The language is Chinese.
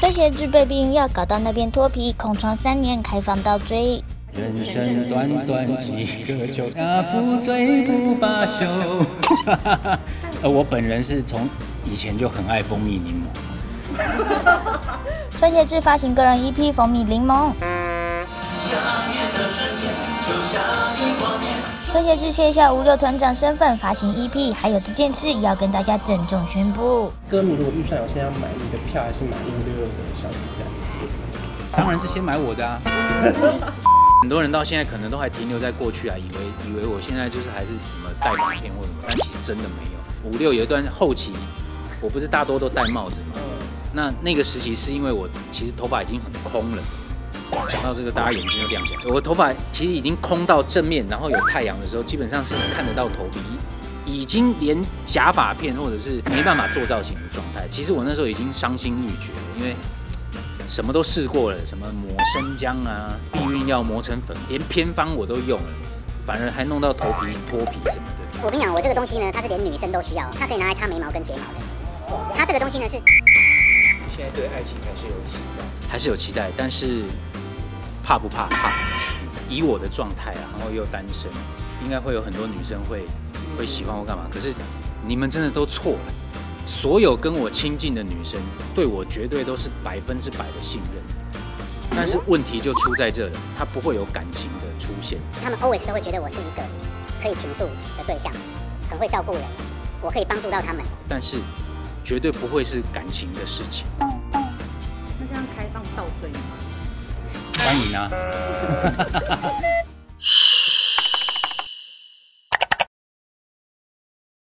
孙协志被避孕药搞到那边脱皮，空窗3年，开放到追。 人生短短几个秋，不醉不罢休。我本人是从以前就很爱蜂蜜柠檬。 孙协志发行个人 EP《蜂蜜柠檬》。孙协志卸下56团长身份发行 EP， 还有这件事要跟大家郑重宣布。 歌迷如果预算有，现在要买你的票还是买566的小巨蛋？ 当然是先买我的啊。很多人到现在可能都还停留在过去啊，以为我现在就是还是什么戴发片或什么，但其实真的没有。56有一段后期，我不是大多都戴帽子嘛，那个时期是因为我其实头发已经很空了。讲到这个，大家眼睛就亮起来。我头发其实已经空到正面，然后有太阳的时候，基本上是看得到头皮，已经连假发片或者是没办法做造型的状态。其实我那时候已经伤心欲绝了，因为什么都试过了，什么抹生姜啊、避孕药磨成粉，连偏方我都用了，反而还弄到头皮脱皮什么的。 我跟你讲，我这个东西呢，它是连女生都需要，它可以拿来擦眉毛跟睫毛的。它这个东西呢是， 现在对爱情还是有期待， 还是有期待，但是怕不怕？怕。以我的状态啊，然后又单身，应该会有很多女生会喜欢我干嘛？可是你们真的都错了。所有跟我亲近的女生，对我绝对都是100%的信任。但是问题就出在这了，她不会有感情的出现。 他们 always 都会觉得我是一个可以倾诉的对象，很会照顾人，我可以帮助到他们。 但是绝对不会是感情的事情。 那这样开放倒追吗？ 欢迎啊！